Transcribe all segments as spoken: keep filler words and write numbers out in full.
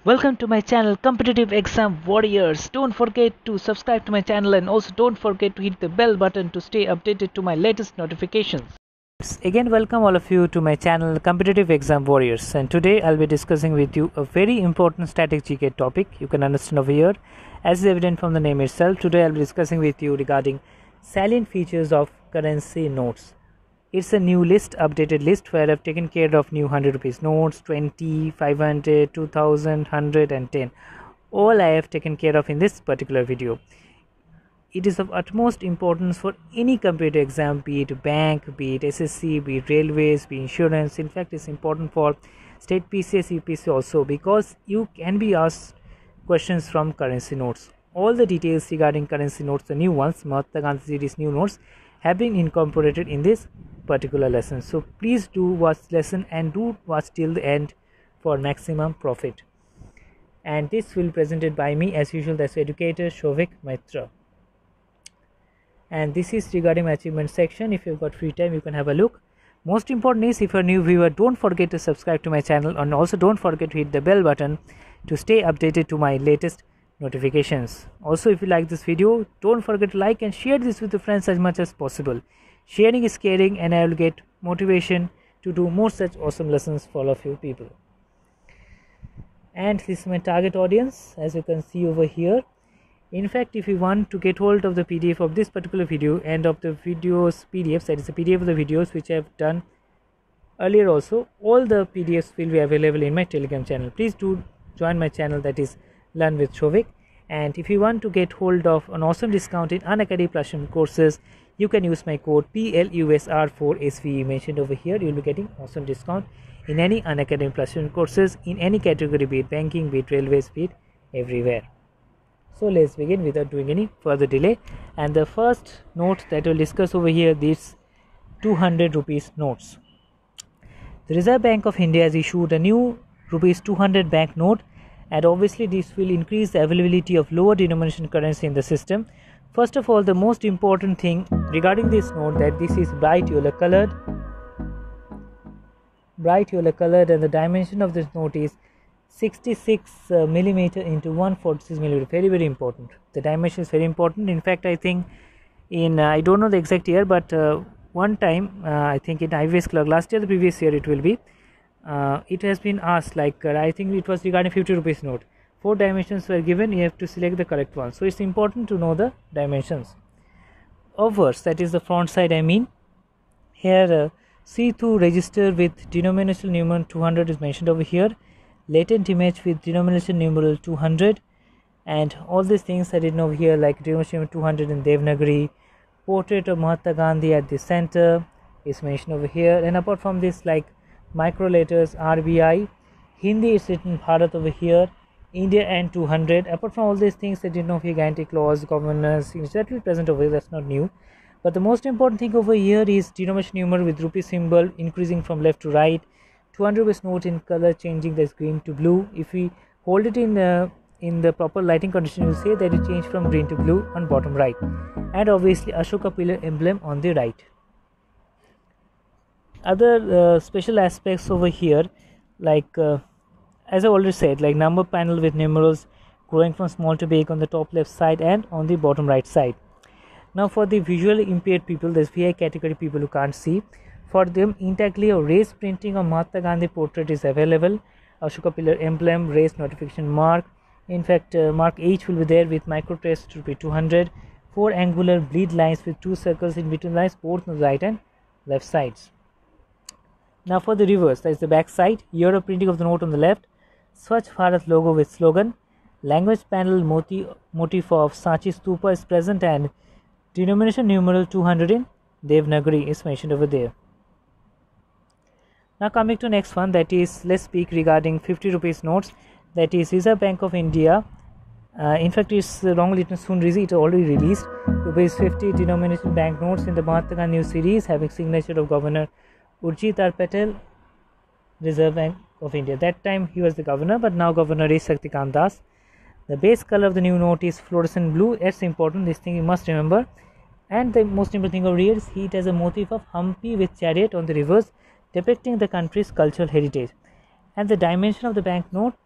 Welcome to my channel Competitive Exam Warriors. Don't forget to subscribe to my channel and also don't forget to hit the bell button to stay updated to my latest notifications. Again, welcome all of you to my channel Competitive Exam Warriors, and today I'll be discussing with you a very important static G K topic. You can understand over here as is evident from the name itself. Today I'll be discussing with you regarding salient features of currency notes. It's a new list, updated list, where I've taken care of new one hundred rupees notes, twenty, five hundred, two thousand, one hundred and ten. All I have taken care of in this particular video. It is of utmost importance for any competitive exam, be it bank, be it S S C, be it railways, be it insurance. In fact, it's important for state P C S, U P S C also, because you can be asked questions from currency notes. All the details regarding currency notes, the new ones, Mahatma Gandhi series new notes, have been incorporated in this particular lesson. So please do watch lesson and do watch till the end for maximum profit. And this will be presented by me as usual, that's educator Shovik Maitra. And this is regarding my achievement section. If you've got free time, you can have a look. Most important is, if you're a new viewer, don't forget to subscribe to my channel, and also don't forget to hit the bell button to stay updated to my latest notifications. Also, if you like this video, don't forget to like and share this with your friends as much as possible. Sharing is caring, and I will get motivation to do more such awesome lessons for all of you people. And this is my target audience, as you can see over here. In fact, if you want to get hold of the P D F of this particular video and of the videos P D Fs, that is the P D F of the videos which I have done earlier also, all the P D Fs will be available in my Telegram channel. Please do join my channel, that is Learn with Shovik. And if you want to get hold of an awesome discount in Unacademy Platinum courses, you can use my code P L U S R four S V E mentioned over here. You will be getting awesome discount in any Unacademy Platinum courses in any category, be it banking, be it railways, be it everywhere. So let's begin without doing any further delay. And the first note that we'll discuss over here, these two hundred rupees notes. The Reserve Bank of India has issued a new rupees two hundred bank note, and obviously this will increase the availability of lower denomination currency in the system. First of all, the most important thing regarding this note, that this is bright yellow colored, bright yellow colored, and the dimension of this note is sixty-six uh, millimeter into one forty-six millimeter. Very very important. The dimension is very important. In fact, I think in uh, I don't know the exact year, but uh, one time uh, I think in I V S clerk last year, the previous year it will be, uh, it has been asked, like uh, I think it was regarding fifty rupees note. Four dimensions were given, you have to select the correct one. So it's important to know the dimensions. Obverse, that is the front side, I mean. Here uh, see through register with denomination numeral two hundred is mentioned over here. Latent image with denomination numeral two hundred, and all these things I didn't know over here, like denomination numeral two hundred in Devanagari. Portrait of Mahatma Gandhi at the center is mentioned over here. And apart from this, like micro letters R B I, Hindi is written Bharat over here, India and two hundred. Apart from all these things, I didn't know if you guarantee clause, governance, that will present over here, that's not new. But the most important thing over here is denomination numeral with rupee symbol increasing from left to right. two hundred rupees note in color changing, that's green to blue. If we hold it in the in the proper lighting condition, you will say that it changed from green to blue on bottom right. And obviously Ashoka pillar emblem on the right. Other uh, special aspects over here, like uh, as I already said, like number panel with numerals growing from small to big on the top left side and on the bottom right side. Now for the visually impaired people, there's V I category people who can't see. For them, intactly a raised printing of Mahatma Gandhi portrait is available. Ashoka pillar emblem, raised notification mark. In fact, uh, mark H will be there with micro trace to be two hundred. Four angular bleed lines with two circles in between lines, both on the right and left sides. Now for the reverse, that is the back side. Here a printing of the note on the left. Swachh Bharat logo with slogan. Language panel motif, motif of Sanchi Stupa is present, and denomination numeral two hundred in Devanagari is mentioned over there. Now coming to next one, that is, let's speak regarding fifty rupees notes, that is Reserve Bank of India. Uh, in fact, it's wrongly written soon released, it's already released. Rupees fifty denomination bank notes in the Mahatma Gandhi new series, having signature of Governor Urjit R. Patel, Reserve Bank of India. That time he was the governor, but now Governor is Shaktikant Das. The base color of the new note is fluorescent blue. That's important, this thing you must remember. And the most important thing over here is it has a motif of Humpy with chariot on the reverse, depicting the country's cultural heritage. And the dimension of the banknote, that's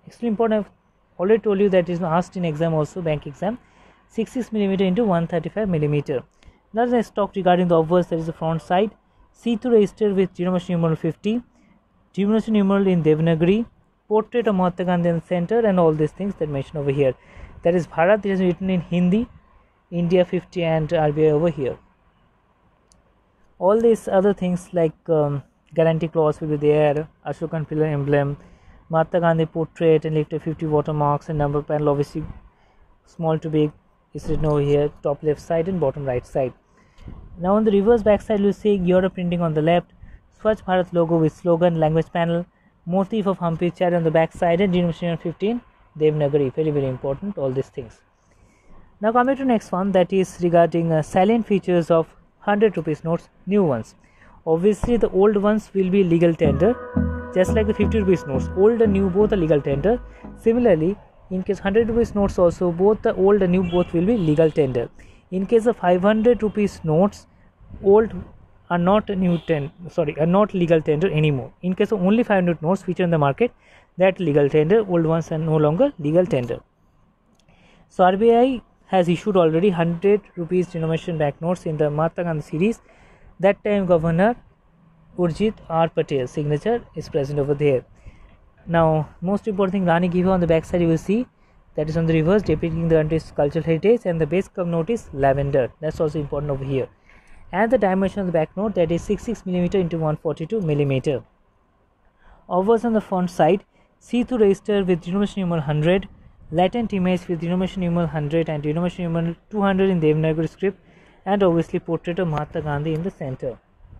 Extremely important. I've already told you that is asked in exam also, bank exam. sixty-six millimeter into one thirty-five millimeter. Now let's talk regarding the obverse, that is the front side. See-through register with denomination numeral fifty, denomination numeral in Devanagari, portrait of Mahatma Gandhi in the center, and all these things that mentioned over here. That is Bharat, it is written in Hindi, India fifty, and R B I over here. All these other things like um, guarantee clause will be there, Ashokan pillar emblem, Mahatma Gandhi portrait, and later fifty watermarks, and number panel obviously small to big is written over here, top left side and bottom right side. Now on the reverse back side, you see Europe printing on the left, Swachh Bharat logo with slogan, language panel, motif of Humpy Chad on the back side, and denomination fifteen, Devanagari. Very very important, all these things. Now coming to next one, that is regarding uh, salient features of one hundred rupees notes, new ones. Obviously the old ones will be legal tender, just like the fifty rupees notes. Old and new both are legal tender. Similarly, in case one hundred rupees notes also, both the old and new both will be legal tender. In case of five hundred rupees notes, old are not new ten sorry are not legal tender anymore. In case of only five hundred notes which are in the market, that legal tender, old ones are no longer legal tender. So R B I has issued already one hundred rupees denomination banknotes in the Mahatma Gandhi series. That time Governor Urjit R Patel signature is present over there. Now most important thing, Rani Ki Vav on the back side you will see, that is on the reverse, depicting the country's cultural heritage, and the base cover note is lavender. That's also important over here. And the dimension of the back note, that is sixty-six millimeter into one forty-two millimeter. Obverse on the front side, see-through register with denomination numeral one hundred, latent image with denomination numeral one hundred and denomination numeral two hundred in Devanagari script, and obviously portrait of Mahatma Gandhi in the center.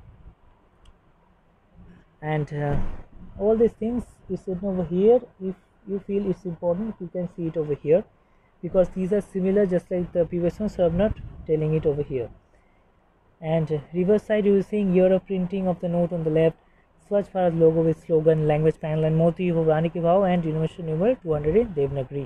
And uh, all these things is written over here. If you feel it's important, you can see it over here, because these are similar just like the previous ones, so I'm not telling it over here. And uh, reverse side you will see year of printing of the note on the left, Swachh Bharat logo with slogan, language panel, and motif of Rani Ki Vav, and denomination numeral two hundred in Devanagari.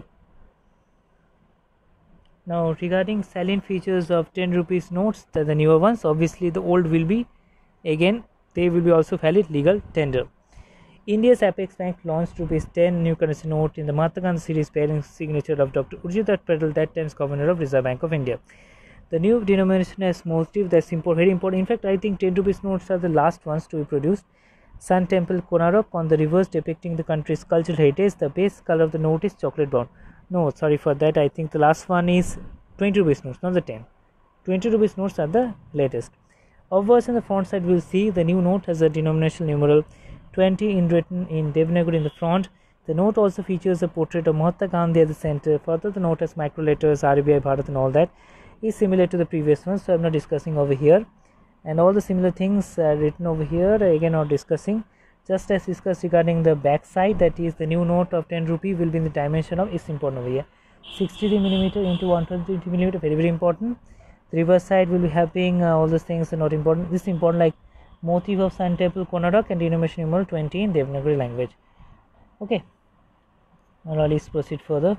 Now regarding salient features of ten rupees notes, the, the newer ones, obviously the old will be, again they will be also valid legal tender. India's Apex Bank launched rupees ten new currency note in the Mahatma Gandhi series bearing signature of Doctor Urjit R Patel, that time's Governor of Reserve Bank of India. The new denomination has motif, that's important, very important. In fact, I think ten rupees notes are the last ones to be produced. Sun Temple Konark on the reverse, depicting the country's cultural heritage. The base color of the note is chocolate brown. No, sorry for that. I think the last one is twenty rupees notes, not the ten. twenty rupees notes are the latest. Obverse on the front side, we'll see the new note has a denominational numeral twenty in written in Devanagari in the front. The note also features a portrait of Mahatma Gandhi at the center. Further, the note has micro letters, R B I Bharat, and all that is similar to the previous one, so I'm not discussing over here. And all the similar things are written over here, again not discussing. Just as discussed regarding the back side, that is the new note of ten rupee will be in the dimension of, is important over here, sixty-three millimeter into one twenty millimeter, very very important. The reverse side will be having uh, all those things are not important. This is important, like motif of Sun Temple Konark and denomination numeral twenty in Devanagari language. Okay, now let's proceed further.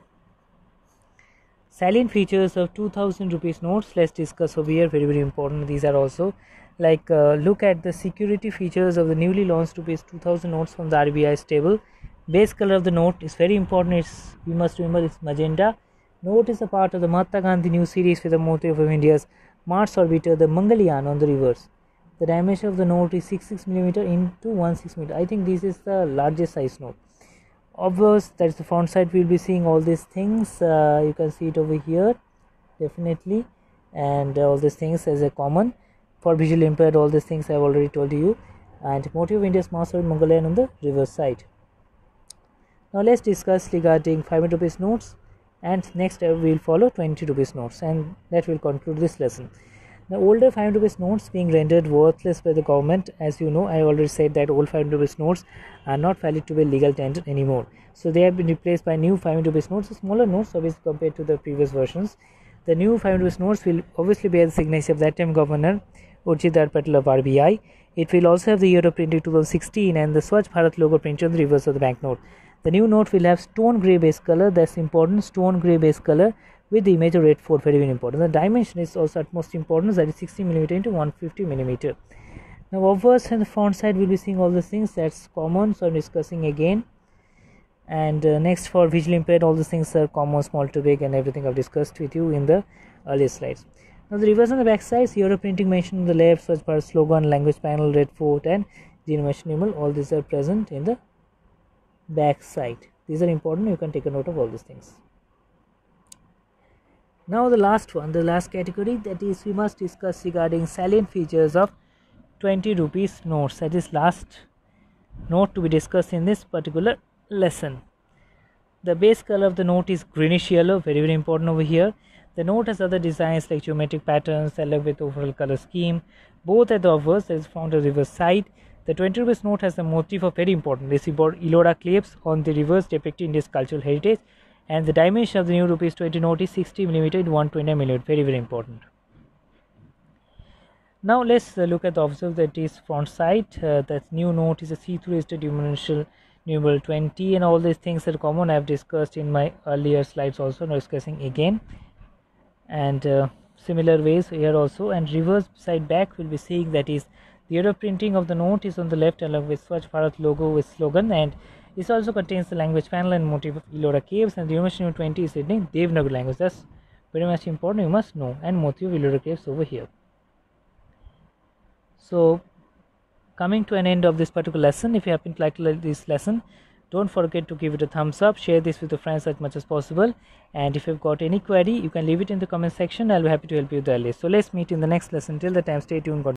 Salient features of two thousand rupees notes, let's discuss over here, very very important. These are also like uh, look at the security features of the newly launched rupees two thousand notes from the R B I's table. Base color of the note is very important. It's, you must remember, it's magenta. Note is a part of the Mahatma Gandhi new series with the motif of India's Mars orbiter, the Mangalyaan, on the reverse. The dimension of the note is sixty-six millimeter into one six millimeter. I think this is the largest size note. Obverse, that is the front side, we will be seeing all these things. Uh, you can see it over here definitely, and uh, all these things as a common for visually impaired. All these things I have already told you, and motive of India's Mars orbiter Mangalyaan on the reverse side. Now let's discuss regarding five hundred rupees notes, and next we will follow twenty rupees notes, and that will conclude this lesson. The older five hundred rupees notes being rendered worthless by the government. As you know, I already said that old five hundred rupees notes are not valid to be legal tender anymore. So they have been replaced by new five hundred rupees notes, smaller notes obviously compared to the previous versions. The new five hundred rupees notes will obviously bear the signature of that time Governor Urjit R Patel of R B I. It will also have the year of printing two thousand sixteen and the Swachh Bharat logo printed on the reverse of the banknote. The new note will have stone grey base color, that's important, stone grey base color with the image of red fort, very very important. The dimension is also utmost important, that is sixty millimeter into one fifty millimeter. Now obverse and the front side, we'll be seeing all these things, that's common, so I'm discussing again. And uh, next, for visually impaired, all these things are common, small to big, and everything I've discussed with you in the earlier slides. Now the reverse on the back side, Euro printing mentioned on the left, such as slogan, language panel, red fort, and generation numeral. All these are present in the back side. These are important. You can take a note of all these things. Now the last one, the last category, that is we must discuss regarding salient features of twenty rupees notes. That is last note to be discussed in this particular lesson. The base color of the note is greenish yellow, very very important over here. The note has other designs like geometric patterns along with overall color scheme, both at the obverse, that is found on the reverse side. The twenty rupees note has the motif of very important this Ellora clips on the reverse depicting India's cultural heritage, and the dimension of the new rupees twenty note is sixty millimeter in one hundred twenty millimeter, very very important. Now let's uh, look at the observe that is front side. Uh, that new note is a see-through registered dimensional numeral twenty, and all these things are common. I have discussed in my earlier slides also, not discussing again. And uh, similar ways here also. And reverse side back will be seeing that is the year of printing of the note is on the left along with Swachh Bharat logo with slogan, and this also contains the language panel and motif of Ellora caves, and the dimension twenty is written in Devanagari language. That's very much important, you must know, and motif of Ellora caves over here. So coming to an end of this particular lesson, if you happen to like this lesson, don't forget to give it a thumbs up, share this with your friends as much as possible, and if you've got any query you can leave it in the comment section. I'll be happy to help you there. So let's meet in the next lesson. Till the time, stay tuned. God